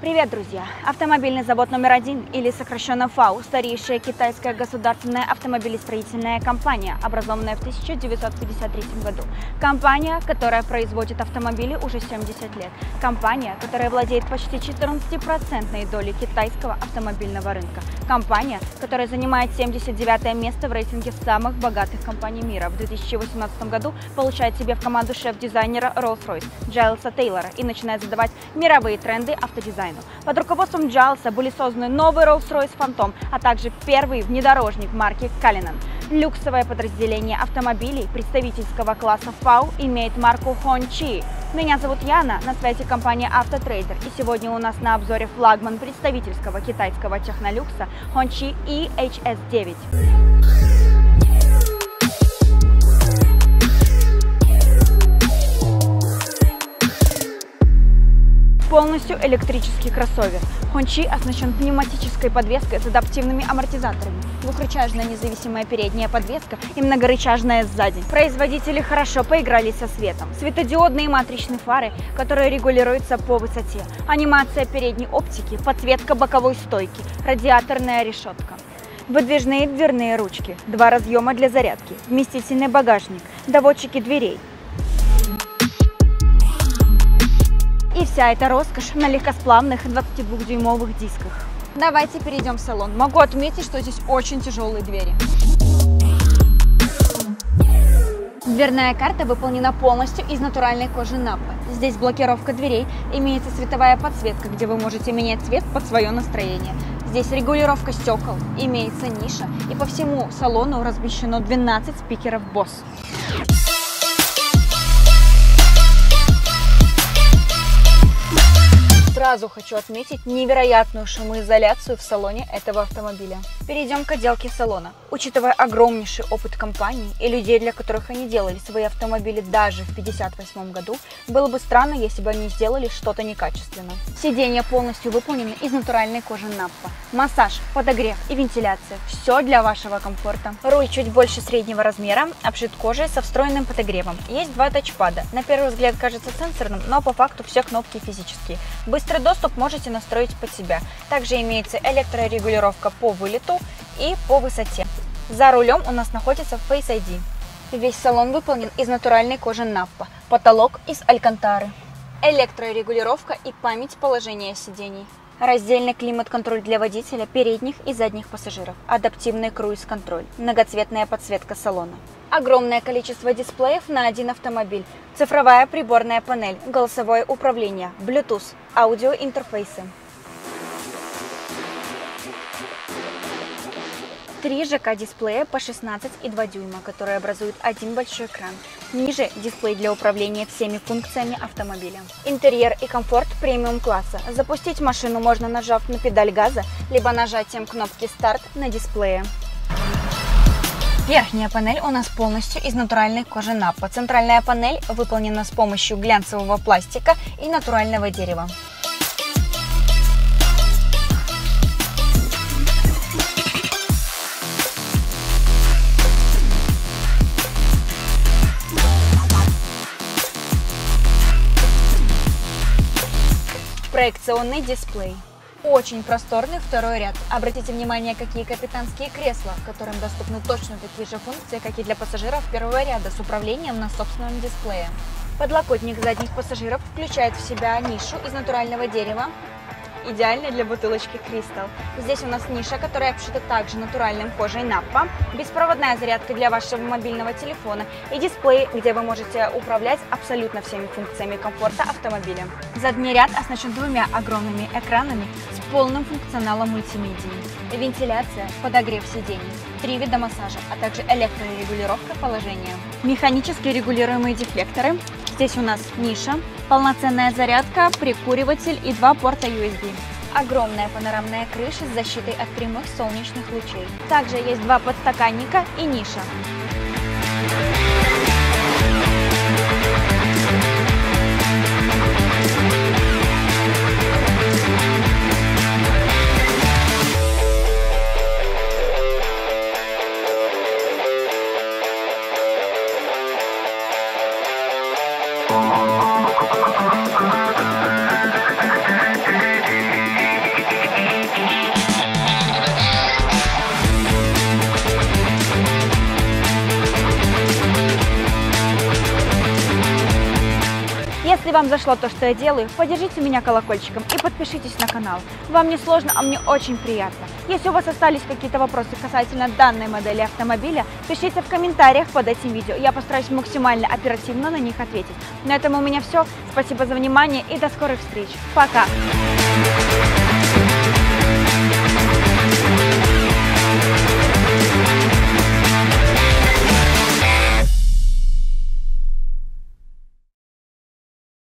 Привет, друзья! Автомобильный завод номер 1, или сокращенно ФАУ, старейшая китайская государственная автомобилестроительная компания, образованная в 1953 году. Компания, которая производит автомобили уже 70 лет. Компания, которая владеет почти 14% долей китайского автомобильного рынка. Компания, которая занимает 79 место в рейтинге самых богатых компаний мира. В 2018 году получает себе в команду шеф-дизайнера Rolls-Royce Джайлса Тейлора и начинает задавать мировые тренды автодизайна. Под руководством Джайлса были созданы новый Rolls-Royce Phantom, а также первый внедорожник марки Cullinan. Люксовое подразделение автомобилей представительского класса FAW имеет марку Hongqi. Меня зовут Яна, на связи компания Автотрейдер, и сегодня у нас на обзоре флагман представительского китайского технолюкса Hongqi EHS9. Полностью электрический кроссовер. Hongqi оснащен пневматической подвеской с адаптивными амортизаторами, двухрычажная независимая передняя подвеска и многорычажная сзади. Производители хорошо поигрались со светом. Светодиодные матричные фары, которые регулируются по высоте, анимация передней оптики, подсветка боковой стойки, радиаторная решетка. Выдвижные дверные ручки, 2 разъема для зарядки, вместительный багажник, доводчики дверей. И вся эта роскошь на легкосплавных 22-дюймовых дисках. Давайте перейдем в салон. Могу отметить, что здесь очень тяжелые двери. Дверная карта выполнена полностью из натуральной кожи Наппа. Здесь блокировка дверей, имеется световая подсветка, где вы можете менять цвет под свое настроение. Здесь регулировка стекол, имеется ниша, и по всему салону размещено 12 спикеров Bose. Сразу хочу отметить невероятную шумоизоляцию в салоне этого автомобиля. Перейдем к отделке салона. Учитывая огромнейший опыт компании и людей, для которых они делали свои автомобили даже в 1958 году, было бы странно, если бы они сделали что-то некачественно. Сиденья полностью выполнены из натуральной кожи Наппа. Массаж, подогрев и вентиляция – все для вашего комфорта. Руль чуть больше среднего размера, обшит кожей со встроенным подогревом. Есть 2 тачпада. На первый взгляд кажется сенсорным, но по факту все кнопки физические. Быстрый доступ можете настроить под себя. Также имеется электрорегулировка по вылету и по высоте. За рулем у нас находится Face ID. Весь салон выполнен из натуральной кожи Наппа. Потолок из алькантары. Электрорегулировка и память положения сидений. Раздельный климат-контроль для водителя, передних и задних пассажиров. Адаптивный круиз-контроль. Многоцветная подсветка салона. Огромное количество дисплеев на один автомобиль. Цифровая приборная панель, голосовое управление, Bluetooth, аудиоинтерфейсы. 3 ЖК-дисплея по 16,2 дюйма, которые образуют один большой экран. Ниже дисплей для управления всеми функциями автомобиля. Интерьер и комфорт премиум-класса. Запустить машину можно, нажав на педаль газа, либо нажатием кнопки «Старт» на дисплее. Верхняя панель у нас полностью из натуральной кожи Наппа. Центральная панель выполнена с помощью глянцевого пластика и натурального дерева. Проекционный дисплей. Очень просторный второй ряд. Обратите внимание, какие капитанские кресла, которым доступны точно такие же функции, как и для пассажиров первого ряда с управлением на собственном дисплее. Подлокотник задних пассажиров включает в себя нишу из натурального дерева, идеально для бутылочки Crystal. Здесь у нас ниша, которая обшита также натуральным кожей Наппа, беспроводная зарядка для вашего мобильного телефона и дисплей, где вы можете управлять абсолютно всеми функциями комфорта автомобиля. Задний ряд оснащен 2 огромными экранами с полным функционалом мультимедии. Вентиляция, подогрев сидений, 3 вида массажа, а также электрорегулировка положения. Механически регулируемые дефлекторы. Здесь у нас ниша, полноценная зарядка, прикуриватель и 2 порта USB. Огромная панорамная крыша с защитой от прямых солнечных лучей. Также есть 2 подстаканника и ниша. Если вам зашло то, что я делаю, поддержите меня колокольчиком и подпишитесь на канал. Вам не сложно, а мне очень приятно. Если у вас остались какие-то вопросы касательно данной модели автомобиля, пишите в комментариях под этим видео. Я постараюсь максимально оперативно на них ответить. На этом у меня все. Спасибо за внимание и до скорых встреч. Пока!